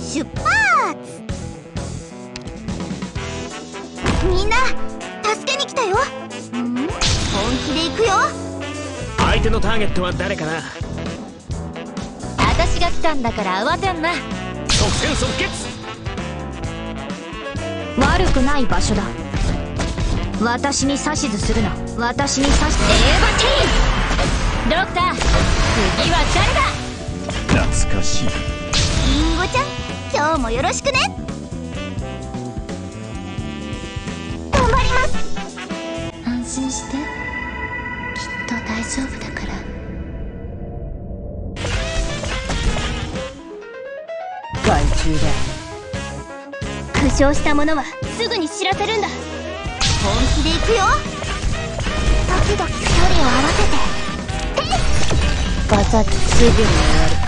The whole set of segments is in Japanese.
出発。みんな助けに来たよ。本気で行くよ。 相手のターゲットは誰かな。 私が来たんだから慌てんな。 即戦即決。 悪くない場所だ。私に指図するな。私に指図。エーバティーン。ドクター、次は誰だ。 懐かしい。 リンゴちゃん、今日もよろしくね。頑張ります。安心して、きっと大丈夫だから。 害虫だ。 負傷した者はすぐに知らせるんだ。本気で行くよ。時々距離を合わせて。 バサッとすぐに終わる。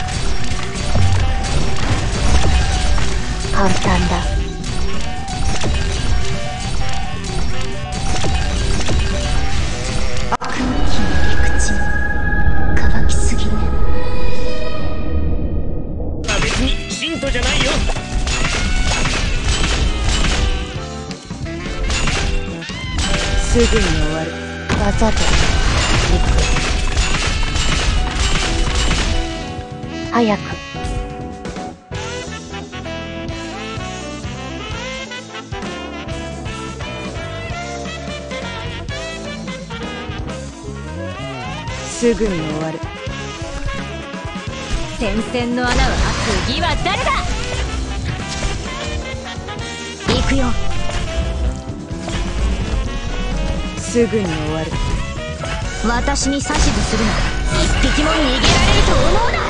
簡単だ。 空気の陸地乾きすぎね。 別に信徒じゃないよ。 すぐに終わる。わざと早く。すぐに終わる。 点線の穴は。次は誰だ。行くよ。 すぐに終わる。 私に指図するな。一匹も逃げられると思うな。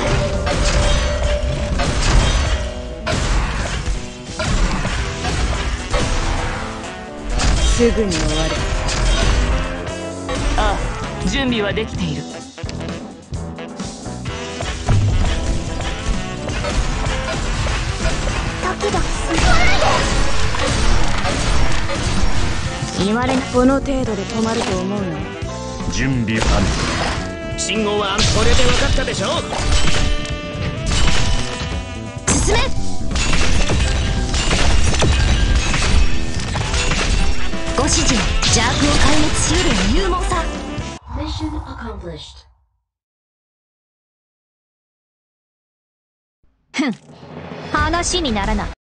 すぐに終わる。 ああ、準備はできている。 ドキドキする。言われな。 この程度で止まると思うの？ 準備完信号はこれで分かったでしょ。 進め。ご指示。邪悪を壊滅しうる勇猛さ。Mission accomplished。ふん、話にならない。